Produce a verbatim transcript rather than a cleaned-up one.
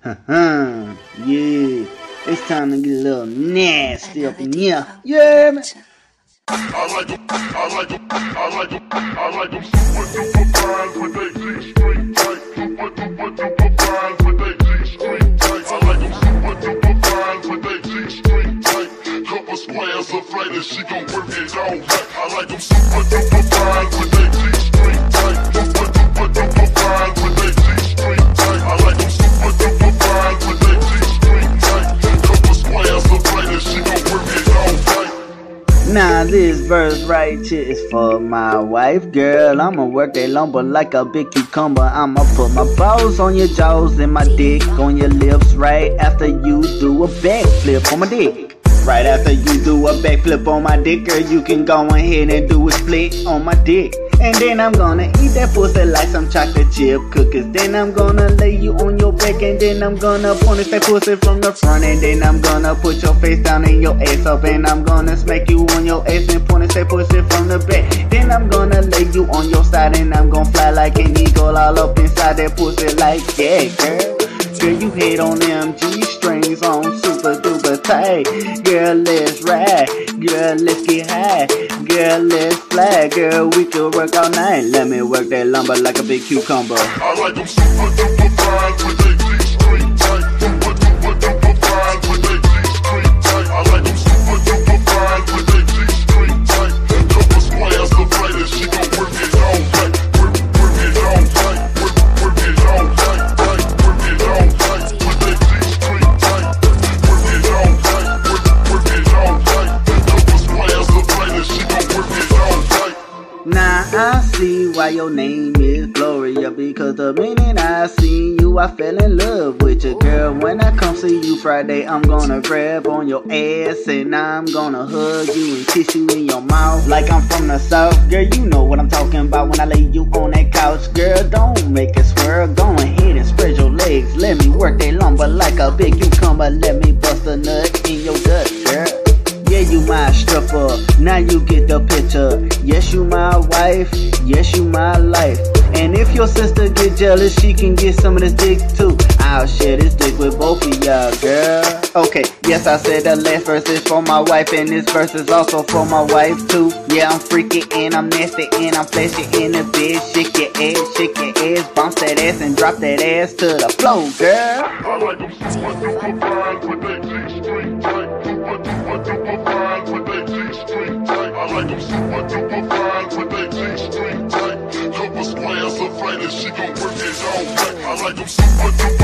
Huh, yeah, it's time to get a little nasty up in here. Yeah, man. I like them, I like them, I like them, I like them super duper fine with they G-string tight. Super duper duper fine with they G-string tight. I like them super duper fine with they G-string tight. Couple squares of flight and she gon' work it all right. I like them super duper fine with they G-string tight. Super duper duper fine with they G-string tight. I like them super duper fine with they G-string tight. Couple squares of flight and she gon' work it all right. Now this verse right here is for my wife, girl. I'ma work that lumber like a big cucumber. I'ma put my balls on your jaws and my dick on your lips right after you do a backflip on my dick. Right after you do a backflip on my dick, girl, you can go ahead and do a split on my dick. And then I'm gonna eat that pussy like some chocolate chip cookies. Then I'm gonna lay you on your back, and then I'm gonna punish that pussy from the front. And then I'm gonna put your face down and your ass up, and I'm gonna smack you on your ass and punish that pussy from the back. Then I'm gonna lay you on your side, and I'm gonna fly like an eagle all up inside that pussy like that, girl. Girl, you hit on them G-strings on super duper tight. Girl, let's ride. Girl, let's get high. Girl, let's fly. Girl, we can work all night. Let me work that lumber like a big cucumber. I like them super duper fine with they G-string tight. Super duper duper fine with they G-string tight. I like them super duper fine with they G-string tight. Couple squares of flight and she gon' work it all right. Work, work it all right. Work, work it all right. Right, work it all right with they G-string tight. Work it all right. Work, work it all right. Couple squares of flight and she gon' work it all right. Now I see why your name is Gloria, because the minute I seen you I fell in love with you, girl. When I come see you Friday, I'm gonna grab on your ass and I'm gonna hug you and kiss you in your mouth like I'm from the south. Girl, you know what I'm talking about when I lay you on that couch. Girl, don't make it swear, go ahead and spread your legs. Let me work that lumber like a big cucumber. Let me bust a nut in your gut, girl. Yeah, you my stripper, now you get the picture. Yes, you my wife, yes, you my life. And if your sister get jealous, she can get some of this dick too. I'll share this dick with both of y'all, girl. Okay, yes, I said the last verse is for my wife, and this verse is also for my wife too. Yeah, I'm freaky and I'm nasty and I'm flashy in the bed. Shake your ass, shake your ass, bounce that ass and drop that ass to the floor, girl. I like them super duper fine with they G-string tight. Super duper duper fine with they G-string tight. I like them super duper fine with they G-string tight. Couple squares of flight and she gon' work it all right. I like them super duper